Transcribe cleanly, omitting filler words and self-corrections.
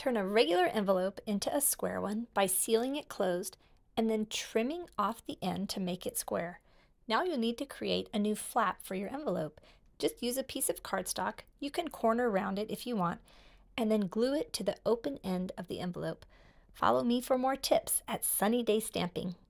Turn a regular envelope into a square one by sealing it closed and then trimming off the end to make it square. Now you'll need to create a new flap for your envelope. Just use a piece of cardstock, you can corner round it if you want, and then glue it to the open end of the envelope. Follow me for more tips at Sunny Day Stamping.